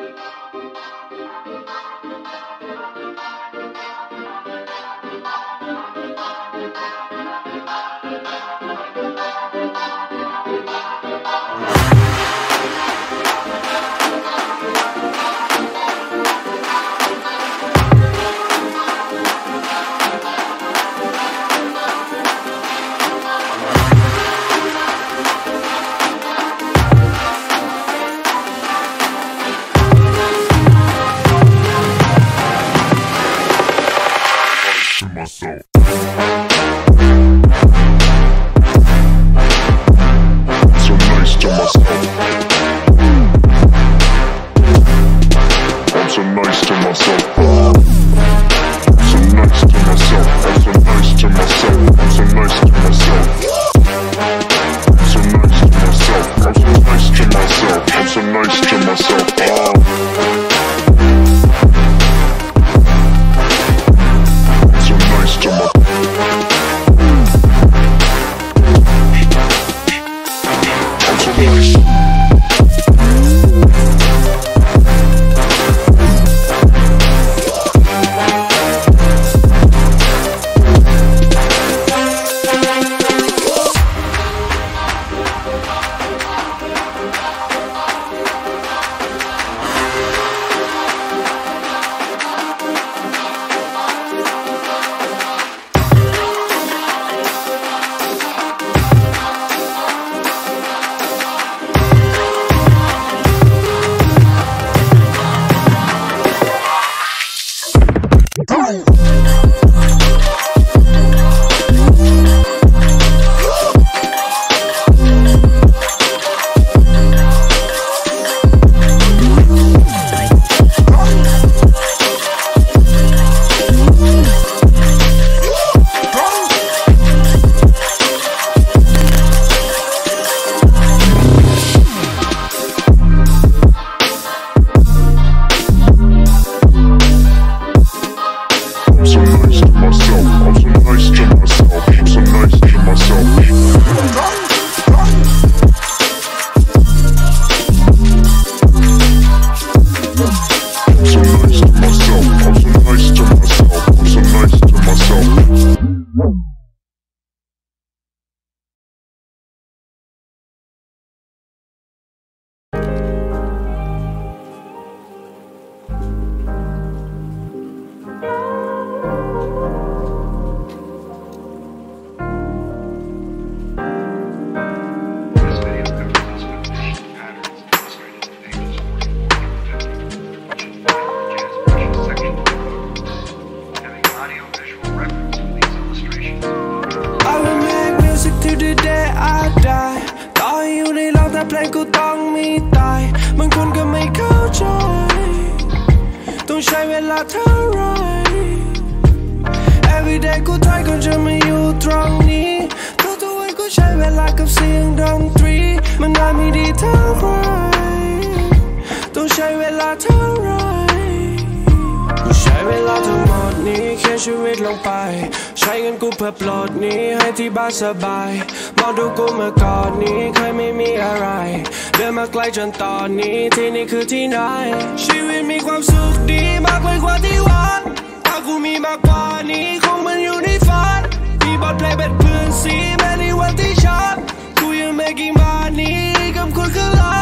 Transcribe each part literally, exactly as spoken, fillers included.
Everyday กูทายก่อนจะมาอยู่ตรงนี้ทุกๆวันกูใช้เวลากับเสียงดนตรีมันน่าไม่ดีเท่าไรต้องใช้เวลาเท่าไรกูใช้เวลาทั้งหมดนี้เขียนชีวิตลงไปใช้เงินกูเพื่อปลดหนี้ให้ที่บ้านสบายมองดูกูเมื่อก่อนนี้เคยไม่มีอะไรเดินมาไกลจนตอนนี้ที่นี่คือที่ไหนชีวิตมีความสุขดีมากไปกว่าที่หวังถ้ากูมีมากกว่านี้คงมันอยู่ในฝันมีบทเพลงเป็นเพื่อนสีแม้ในวันที่ฉันกูยังไม่กี่มานี้กับคุณคือลา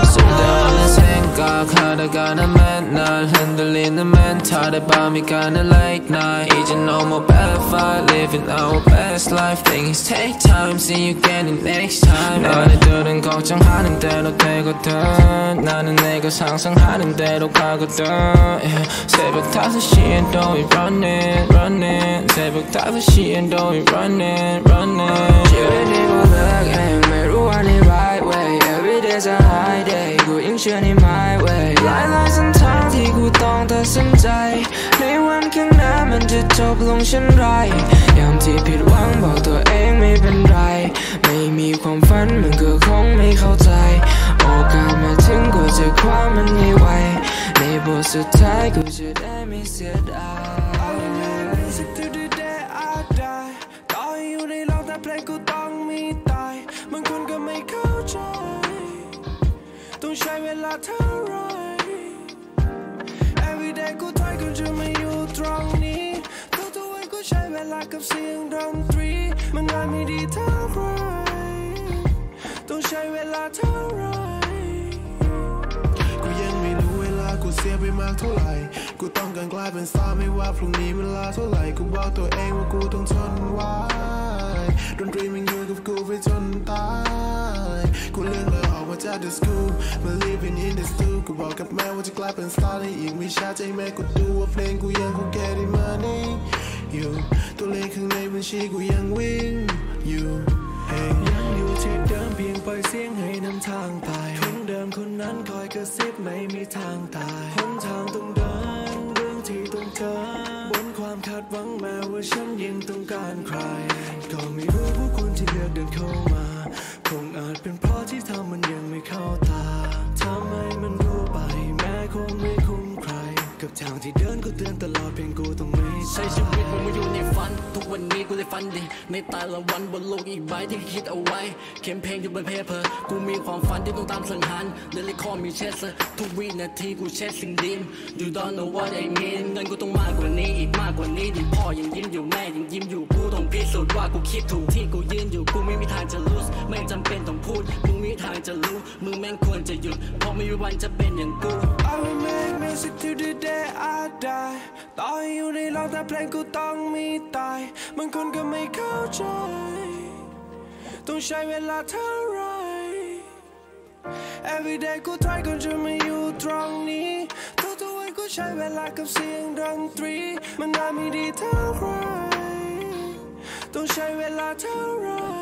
가다가는 맨날 흔들리는 멘탈에 밤이 가는 late night 이제 no more bad fight living our best life things take time see you again next time 너네들은 걱정하는 대로 되거든 나는 내가 상상하는 대로 가거든 yeah. 새벽 다섯 시에도 we running running 새벽 다섯 시에도 we running running 주변이 보면 and 매일 running right way every day's a high day กูยังเชื่อใน my way หลายหลายเส้นทางที่กูต้องตัดสินใจในวันข้างหน้ามันจะจบลงเช่นไรยามที่ผิดหวังบอกตัวเองไม่เป็นไรไม่มีความฝันมันก็คงไม่เข้าใจโอกาสมาถึงกูจะคว้ามันให้ไวในบทสุดท้ายกูจะได้ไม่เสียดายต่อให้อยู่ในโลกแต่เพลงกูต้องมีตายบางคนก็ไม่เข้าใจต้องใช้เวลาเท่าไรเสียงดนตรีมันได้ไม่ดีเท่าไรต้องใช้เวลาเท่าไรกูยังไม่รู้เวลากูเสียไปมากเท่าไหร่กูต้องการกลายเป็นสตาร์ไม่ว่าพรุ่งนี้มันลาเท่าไหร่กูบอกตัวเองว่ากูต้องทนไว้ดนตรีมันอยู่กับกูไปจนตายกูเลือกเลยออกมาจาก the school มา living in the studio กูบอกกับแม่ว่าจะกลายเป็นสตาร์ในอีกไม่ช้าใจแม่กูดูว่าเพลงกูยังคงแก่ได้มานี่อยู่ตัวเลขข้างในบัญชีกูยังวิ่งอยู่ยังอยู่ที่เดิมเพียงปล่อยเสียงให้นำทางไปคนเดิมคนนั้นคอยกระซิบไม่มีทางตายหนทางต้องเดินเรื่องที่ต้องเจอบนความคาดหวังแม้ว่าฉันยังต้องการใครก็ไม่รู้ผู้คนที่เลือกเดินเข้ามาคงอาจเป็นเพราะที่ทำมันยังไม่เข้าตาทำให้มันรู้ไปแม้คงไม่คุ้มใครกับทางที่เดินก็เตือนตลอดเพียงกูต้องไม่ใช้ชีวิตมันมาอยู่ในฝันทุกวันนี้กูเลยฝันดีในแต่ละวันบนโลกอีกใบที่คิดเอาไว้เขียนเพลงอยู่บนเพเปอร์กูมีความฝันที่ต้องตามสังหารเดลิคอมีเชสทุกวินาทีกูเชสสิ่งดีม You don't know what I mean เงินกูต้องมากกว่านี้อีกมากกว่านี้ที่พ่อยังยิ้มอยู่แม่ยังยิ้มอยู่กูต้องพิสูจน์ว่ากูคิดถูกที่กูยืนอยู่กูไม่มีทางจะ lose ไม่จำเป็นต้องพูดมึงมีทางจะรู้มึงแม่งควรจะหยุดเพราะไม่มีวันจะเป็นอย่างกู I will make music till the day I die ต่อให้อยู่ในโลกแต่เพลงกูต้องมีตายบางคนก็ไม่เข้าใจต้องใช้เวลาเท่าไร Every day กู try ก่อนจะมาอยู่ตรงนี้ทุกๆวันกูใช้เวลากับเสียงดนตรีมันน่าไม่ดีเท่าไรต้องใช้เวลาเท่าไร